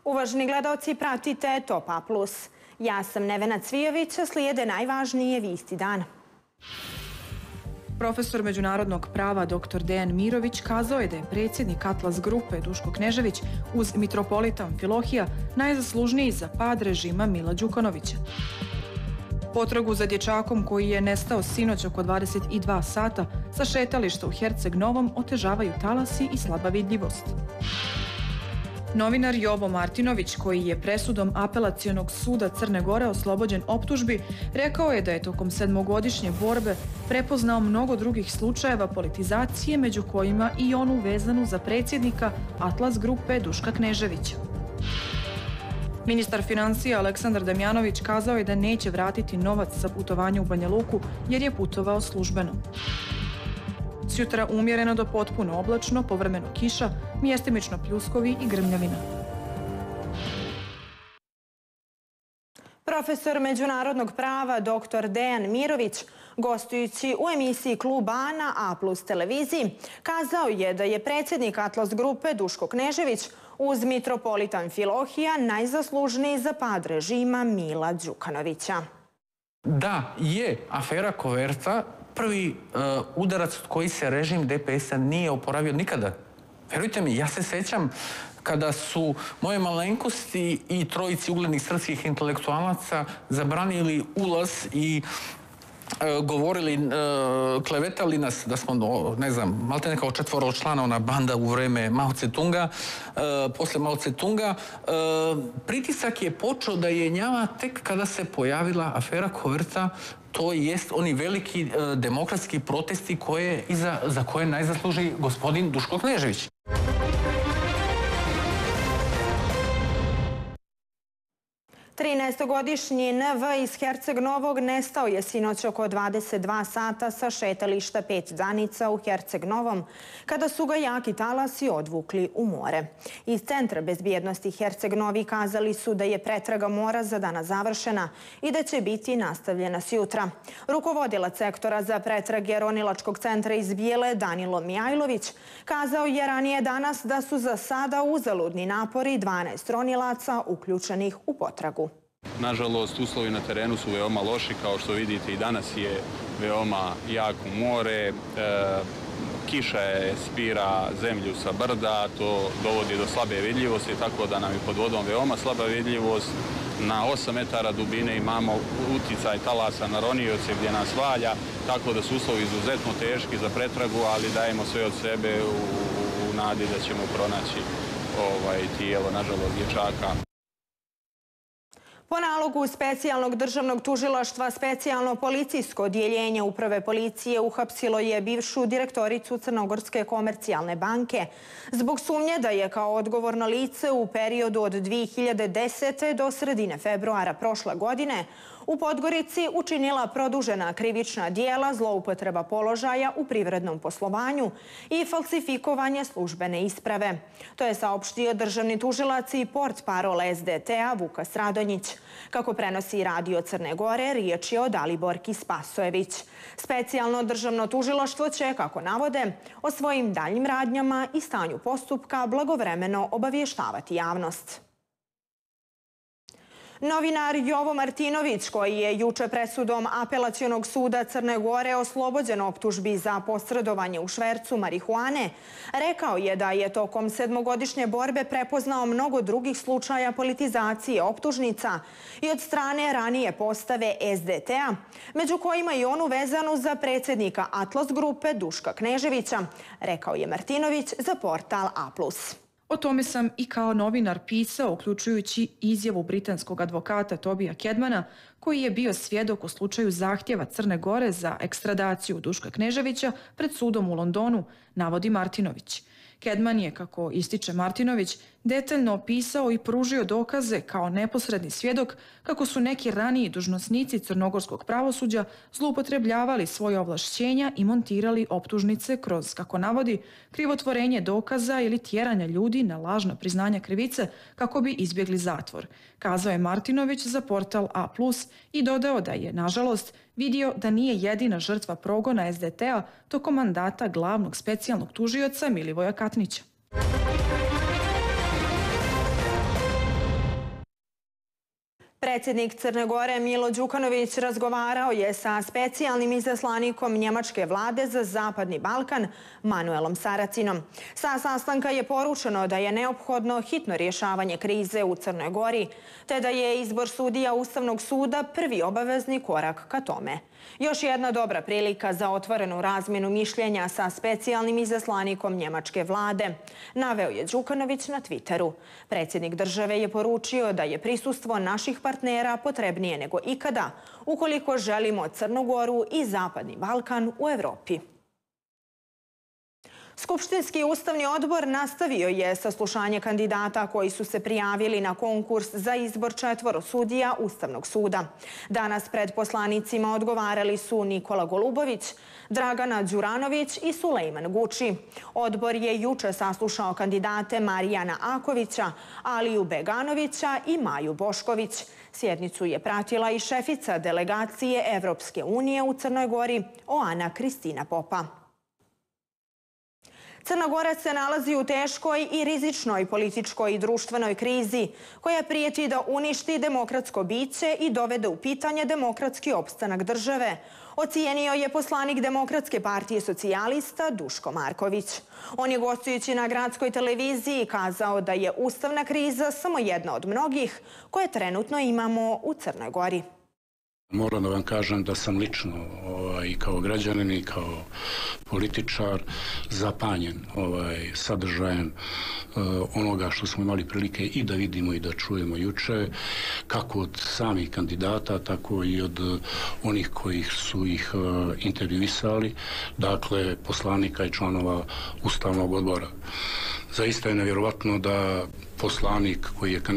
Uvaženi gledaoci, pratite Top A+. Ja sam Nevena Cvijović, slijede najvažnije vijesti dana. Profesor međunarodnog prava dr. Dejan Mirović kazao je da je predsjednik Atlas grupe Duško Knežević uz mitropolita Amfilohija najzaslužniji za pad režima Mila Đukanovića. Potragu za dječakom koji je nestao sinoć oko 22 sata sa šetališta u Herceg Novom otežavaju talasi i slaba vidljivost. Novinar Jovo Martinović, koji je presudom Apelacionog suda Crne Gore oslobođen optužbi, rekao je da je tokom 7-godišnje borbe prepoznao mnogo drugih slučajeva politizacije, među kojima i onu vezanu za predsjednika Atlas grupe Duška Kneževića. Ministar financija Aleksandar Damjanović kazao je da neće vratiti novac za putovanje u Banja Luku jer je putovao službeno. Sjutra umjereno do potpuno oblačno, povremeno kiša, mjestimično pljuskovi i grmljavina. Profesor međunarodnog prava dr. Dejan Mirović, gostujući u emisiji Klub A na A+ televiziji, kazao je da je predsjednik Atlas grupe Duško Knežević uz mitropolita Amfilohija najzaslužniji za pad režima Mila Đukanovića. Da, je afera Koverta prvi udarac od koji se režim DPS-a nije oporavio nikada. Verujte mi, ja se sjećam kada su moje malenkosti i trojici uglednih srpskih intelektualaca zabranili ulaz i govorili, klevetali nas da smo, ne znam, malte nekao četvoročlana ona banda u vreme Mao Tse-tunga, posle Mao Tse-tunga. Pritisak je počeo da jenjava tek kada se pojavila afera Koverta, to jest oni veliki demokratski protesti za koje najzaslužniji gospodin Duško Knežević. Trinaestogodišnji NV iz Herceg Novog nestao je sinoć oko 22 sata sa šetališta Peć Danica u Herceg Novom, kada su ga jaki talasi odvukli u more. Iz Centra bezbjednosti Herceg Novi kazali su da je pretraga mora za danas završena i da će biti nastavljena sjutra. Rukovodilac sektora za pretrage Ronilačkog centra iz Bijele, Danilo Mijajlović, kazao je ranije danas da su za sada uzaludni napori 12 ronilaca uključenih u potragu. Nažalost, uslovi na terenu su veoma loši, kao što vidite i danas je veoma jako more, kiša je spira zemlju sa brda, to dovodi do slabe vidljivosti, tako da nam je pod vodom veoma slaba vidljivost. Na 8 metara dubine imamo uticaj talasa na ronioce gdje nas valja, tako da su uslovi izuzetno teški za pretragu, ali dajemo sve od sebe u nadi da ćemo pronaći tijelo, nažalost, dječaka. Po nalogu specijalnog državnog tužilaštva, specijalno policijsko odjeljenje Uprave policije uhapsilo je bivšu direktoricu Crnogorske komercijalne banke zbog sumnje da je kao odgovorno lice u periodu od 2010. do sredine februara prošle godine u Podgorici učinila produžena krivična dijela zloupotreba položaja u privrednom poslovanju i falsifikovanje službene isprave. To je saopštio državni tužilac i portparol SDT-a Vukas Radonjić. Kako prenosi Radio Crne Gore, riječ je o Daliborki Spasojević. Specijalno državno tužilaštvo će, kako navode, o svojim daljim radnjama i stanju postupka blagovremeno obavještavati javnost. Novinar Jovo Martinović, koji je juče presudom Apelacionog suda Crne Gore oslobođen optužbi za posredovanje u švercu marihuane, rekao je da je tokom 7-godišnje borbe prepoznao mnogo drugih slučaja politizacije optužnica i od strane ranije postave SDT-a, među kojima i onu vezanu za predsjednika Atlas grupe Duška Kneževića, rekao je Martinović za portal A+. O tome sam i kao novinar pisao, uključujući izjavu britanskog advokata Tobija Kedmana, koji je bio svjedok u slučaju zahtjeva Crne Gore za ekstradaciju Duška Kneževića pred sudom u Londonu, navodi Martinović. Kedman je, kako ističe Martinović, detaljno opisao i pružio dokaze kao neposredni svjedok kako su neki raniji dužnosnici crnogorskog pravosuđa zloupotrebljavali svoje ovlašćenja i montirali optužnice kroz, kako navodi, krivotvorenje dokaza ili tjeranja ljudi na lažna priznanja krivice kako bi izbjegli zatvor, kazao je Martinović za portal A+, i dodao da je, nažalost, vidio da nije jedina žrtva progona SDT-a tokom mandata glavnog specijalnog tužioca Milivoja Katnića. Predsjednik Crne Gore Milo Đukanović razgovarao je sa specijalnim izaslanikom njemačke vlade za Zapadni Balkan Manuelom Saracinom. Sa sastanka je poručeno da je neophodno hitno rješavanje krize u Crnoj Gori, te da je izbor sudija Ustavnog suda prvi obavezni korak ka tome. Još jedna dobra prilika za otvorenu razmjenu mišljenja sa specijalnim izaslanikom njemačke vlade, naveo je Đukanović na Twitteru. Predsjednik države je poručio da je prisustvo naših partnera potrebnije nego ikada ukoliko želimo Crnu Goru i Zapadni Balkan u Evropi. Skupštinski ustavni odbor nastavio je saslušanje kandidata koji su se prijavili na konkurs za izbor 4 sudija Ustavnog suda. Danas pred poslanicima odgovarali su Nikola Golubović, Dragana Đuranović i Sulejman Guči. Odbor je juče saslušao kandidate Marijana Akovića, Aliju Beganovića i Maju Bošković. Sjednicu je pratila i šefica delegacije Evropske unije u Crnoj Gori, Oana Kristina Popa. Crna Gora se nalazi u teškoj i rizičnoj političkoj i društvenoj krizi koja prijeti da uništi demokratsko biće i dovede u pitanje demokratski opstanak države, ocijenio je poslanik Demokratske partije socijalista Duško Marković. On je gostujući na gradskoj televiziji kazao da je ustavna kriza samo jedna od mnogih koje trenutno imamo u Crnoj Gori. Moram da vam kažem da sam lično i kao građanin i kao političar zapanjen sadržajem onoga što smo imali prilike i da vidimo i da čujemo juče, kako od samih kandidata, tako i od onih koji su ih intervjuisali, dakle poslanika i članova Ustavnog odbora. Zaista je nevjerovatno da poslanik koji je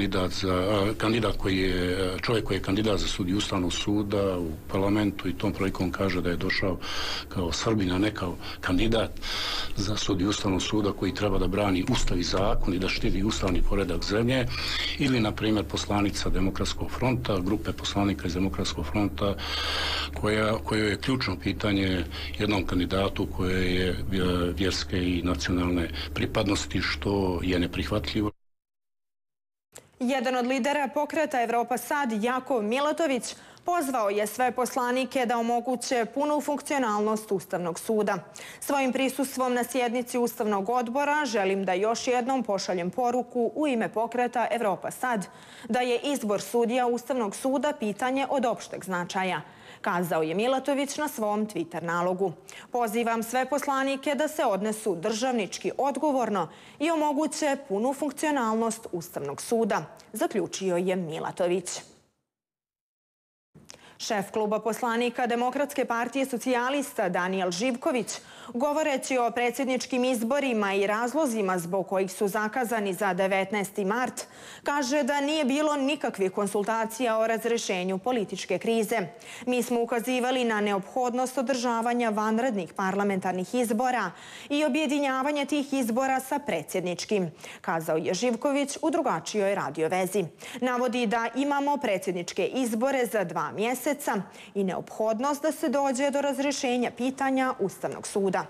čovjek koji je kandidat za sudiju Ustavnog suda u parlamentu i tom prilikom kaže da je došao kao Srbin, a ne kao kandidat za sudiju Ustavnog suda koji treba da brani Ustav i zakon i da štiti ustavni poredak zemlje, ili, na primjer, poslanica Demokratskog fronta, grupe poslanika iz Demokratskog fronta, koje je ključno pitanje jednom kandidatu koje je vjerske i nacionalne pripadnosti, što je neprihvatljivo. Jedan od lidera pokreta Evropa Sad, Jakov Milatović, pozvao je sve poslanike da omoguće punu funkcionalnost Ustavnog suda. Svojim prisustvom na sjednici Ustavnog odbora želim da još jednom pošaljem poruku u ime pokreta Evropa Sad da je izbor sudija Ustavnog suda pitanje od opšteg značaja, kazao je Milatović na svom Twitter nalogu. Pozivam sve poslanike da se odnesu državnički odgovorno i omoguće punu funkcionalnost Ustavnog suda, zaključio je Milatović. Šef kluba poslanika Demokratske partije socijalista Danijel Živković, govoreći o predsjedničkim izborima i razlozima zbog kojih su zakazani za 19. mart, kaže da nije bilo nikakvih konsultacija o razrešenju političke krize. Mi smo ukazivali na neophodnost održavanja vanrednih parlamentarnih izbora i objedinjavanje tih izbora sa predsjedničkim, kazao je Živković u drugačijoj radiovezi. Navodi da imamo predsjedničke izbore za 2 mjeseca i neophodnost da se dođe do razrješenja pitanja Ustavnog suda.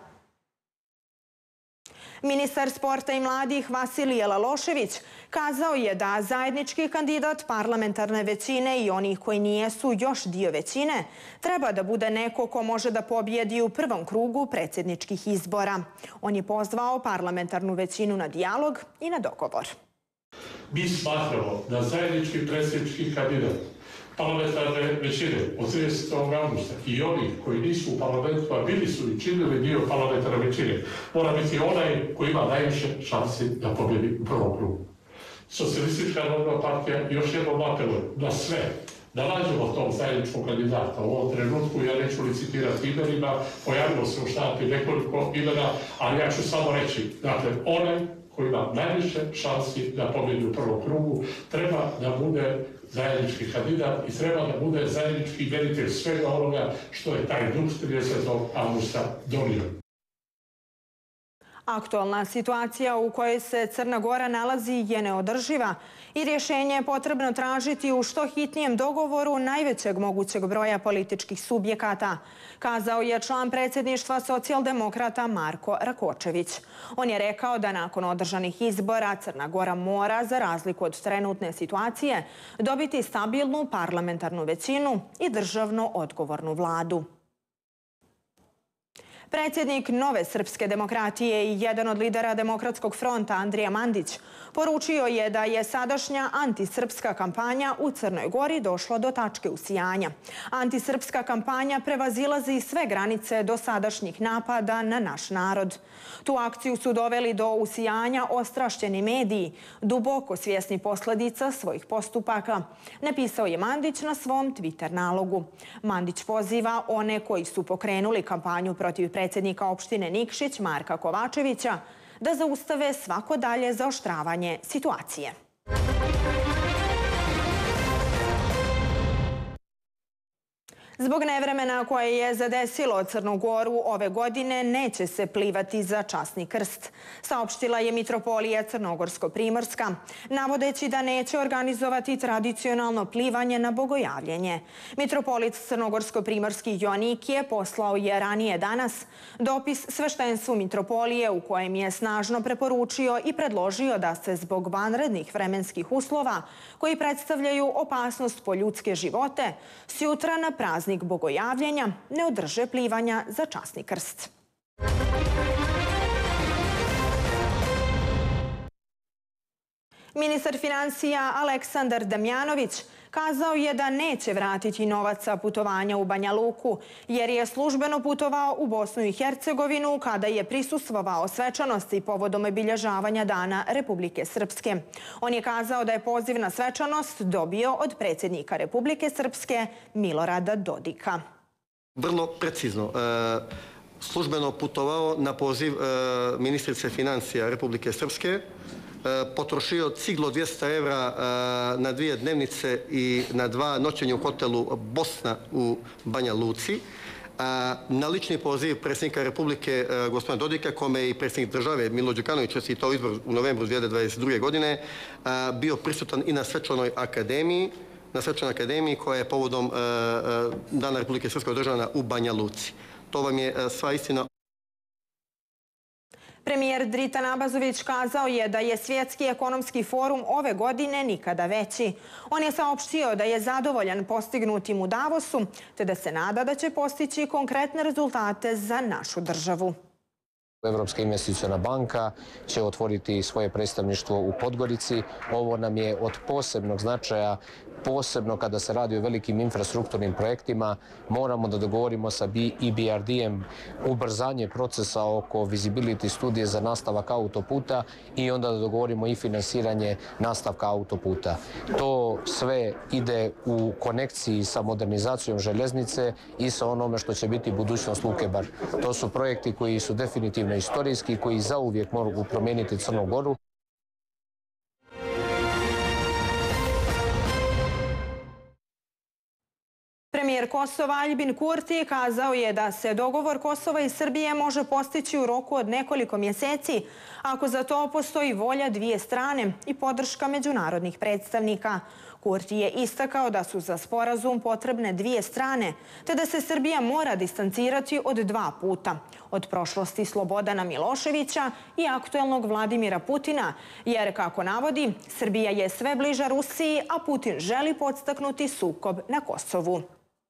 Ministar sporta i mladih Vasilije Lalošević kazao je da zajednički kandidat parlamentarne većine i onih koji nijesu još dio većine treba da bude neko ko može da pobjedi u prvom krugu predsjedničkih izbora. On je pozvao parlamentarnu većinu na dijalog i na dogovor. Mi smatramo da zajednički predsjednički kandidat parlamentarne većine od 30. augusta i oni koji nisu u parlamentu, a bili su i činili dio parlamentarne većine, mora biti onaj koji ima najviše šansi da pobjedi u prvom krugu. Socijalistička narodna partija još jednom apeluje na sve da nađemo tog zajedničkog kandidata. U ovom trenutku ja neću licitirati imenima, pojavilo se u štampi nekoliko imena, ali ja ću samo reći, dakle, onaj koji ima najviše šansi da pobjedi u prvom krugu treba da bude zajednički kandidat i treba da bude zajednički imenitelj svega onoga što je taj duh 30. augusta donio. Aktualna situacija u kojoj se Crna Gora nalazi je neodrživa i rješenje je potrebno tražiti u što hitnijem dogovoru najvećeg mogućeg broja političkih subjekata, kazao je član predsjedništva socijaldemokrata Marko Rakočević. On je rekao da nakon održanih izbora Crna Gora mora, za razliku od trenutne situacije, dobiti stabilnu parlamentarnu većinu i državno odgovornu vladu. Predsjednik Nove srpske demokratije i jedan od lidera Demokratskog fronta Andrija Mandić poručio je da je sadašnja antisrpska kampanja u Crnoj Gori došla do tačke usijanja. Antisrpska kampanja prevazilazi sve granice dosadašnjih napada na naš narod. Tu akciju su doveli do usijanja ostrašćeni mediji, duboko svjesni posljedica svojih postupaka, napisao je Mandić na svom Twitter nalogu. Mandić poziva one koji su pokrenuli kampanju protiv predsjednika opštine Nikšić Marka Kovačevića da zaustave svako dalje zaoštravanje situacije. Zbog nevremena koje je zadesilo Crnu Goru ove godine neće se plivati za časni krst, saopštila je mitropolija Crnogorsko-Primorska, navodeći da neće organizovati tradicionalno plivanje na bogojavljenje. Mitropolit Crnogorsko-Primorski Joanikije poslao je ranije danas dopis sveštenstvu mitropolije u kojem je snažno preporučio i predložio da se zbog vanrednih vremenskih uslova koji predstavljaju opasnost po ljudske živote sjutra na praznik bogojavljenja ne održe plivanja za časni krst. Ministar financija Aleksandar Damjanović kazao je da neće vratiti novac sa putovanja u Banja Luku, jer je službeno putovao u Bosnu i Hercegovinu kada je prisustvovao svečanosti povodom obilježavanja Dana Republike Srpske. On je kazao da je poziv na svečanost dobio od predsjednika Republike Srpske Milorada Dodika. Vrlo precizno. Službeno putovao na poziv ministrice financija Republike Srpske, potrošio ciglo 200 evra na 2 dnevnice i na 2 noćenja u hotelu Bosna u Banja Luci. Na lični poziv predsjednika Republike gospodina Dodika, kome je i predsjednik države Milo Đukanović čestitao izbor u novembru 2022. godine, bio prisutan i na svečanoj akademiji koja je povodom Dana Republike Srpske održana u Banja Luci. To vam je sva istina. Premijer Dritan Abazović kazao je da je Svjetski ekonomski forum ove godine nikada veći. On je saopštio da je zadovoljan postignutim u Davosu, te da se nada da će postići konkretne rezultate za našu državu. Evropska investiciona banka će otvoriti svoje predstavništvo u Podgorici. Ovo nam je od posebnog značaja, posebno kada se radi o velikim infrastrukturnim projektima. Moramo da dogovorimo sa EBRD-em ubrzanje procesa oko visibility studije za nastavak autoputa i onda da dogovorimo i finansiranje nastavka autoputa. To sve ide u konekciji sa modernizacijom železnice i sa onome što će biti budućnost Luke Bar. To su projekti koji su definitivno istorijski, koji zauvijek mogu promijeniti Crnu Goru. Premijer Kosova Aljbin Kurti kazao je da se dogovor Kosova i Srbije može postići u roku od nekoliko mjeseci ako za to postoji volja dvije strane i podrška međunarodnih predstavnika. Kurti je istakao da su za sporazum potrebne dvije strane, te da se Srbija mora distancirati od 2 puta. Od prošlosti Slobodana Miloševića i aktuelnog Vladimira Putina, jer, kako navodi, Srbija je sve bliža Rusiji, a Putin želi podstaknuti sukob na Kosovu.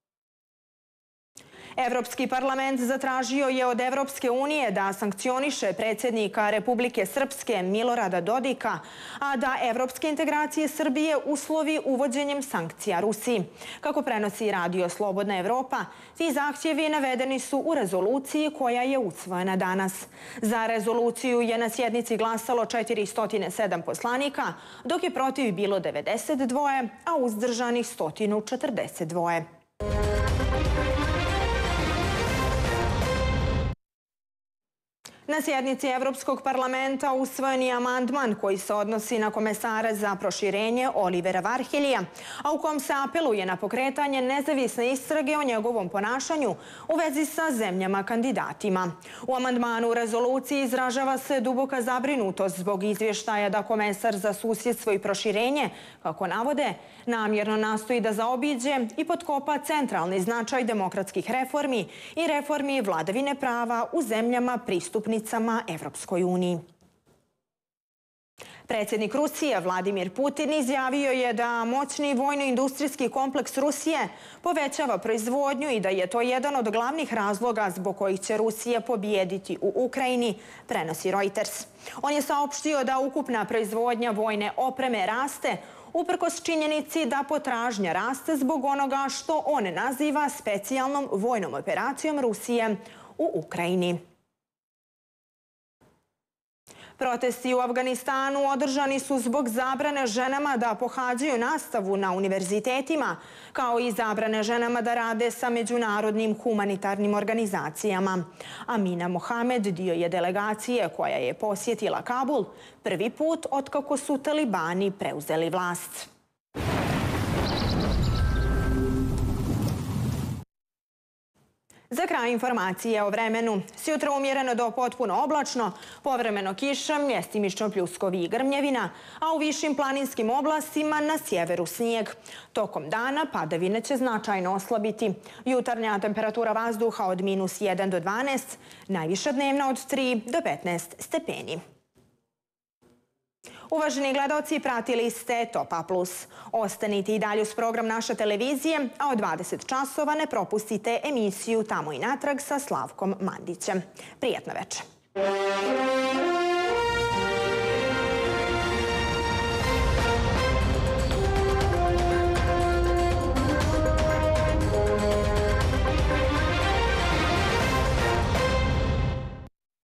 Evropski parlament zatražio je od Evropske unije da sankcioniše predsjednika Republike Srpske Milorada Dodika, a da evropske integracije Srbije uslovi uvođenjem sankcija Rusiji. Kako prenosi Radio Slobodna Evropa, ti zahtjevi navedeni su u rezoluciji koja je usvojena danas. Za rezoluciju je na sjednici glasalo 407 poslanika, dok je protiv bilo 92, a uzdržanih 142. Na sjednici Evropskog parlamenta usvojen je amandman koji se odnosi na komesara za proširenje Olivera Varheljija, a u kom se apeluje na pokretanje nezavisne istrage o njegovom ponašanju u vezi sa zemljama kandidatima. U amandmanu u rezoluciji izražava se duboka zabrinutost zbog izvještaja da komesar za susjedstvo i proširenje, kako navode, namjerno nastoji da zaobiđe i potkopa centralni značaj demokratskih reformi i reformi vladavine prava u zemljama pristupnicama Evropskoj uniji. Predsjednik Rusije Vladimir Putin izjavio je da moćni vojno-industrijski kompleks Rusije povećava proizvodnju i da je to jedan od glavnih razloga zbog kojih će Rusija pobijediti u Ukrajini, prenosi Reuters. On je saopštio da ukupna proizvodnja vojne opreme raste uprkos činjenici da potražnja raste zbog onoga što on naziva specijalnom vojnom operacijom Rusije u Ukrajini. Protesti u Afganistanu održani su zbog zabrane ženama da pohađaju nastavu na univerzitetima, kao i zabrane ženama da rade sa međunarodnim humanitarnim organizacijama. Amina Mohamed dio je delegacije koja je posjetila Kabul prvi put otkako su talibani preuzeli vlast. Za kraj informacije o vremenu. Sjutra umjereno do potpuno oblačno, povremeno kiša, mjestimično pljuskovi i grmljevina, a u višim planinskim oblastima na sjeveru snijeg. Tokom dana padavine će značajno oslabiti. Jutarnja temperatura vazduha od -1 do 12, najviša dnevna od 3 do 15 stepeni. Uvaženi gledaoci, pratili ste Topa Plus. Ostanite i dalje uz program naše televizije, a od 20 časova ne propustite emisiju Tamo i natrag sa Slavkom Mandićem. Prijetno večer.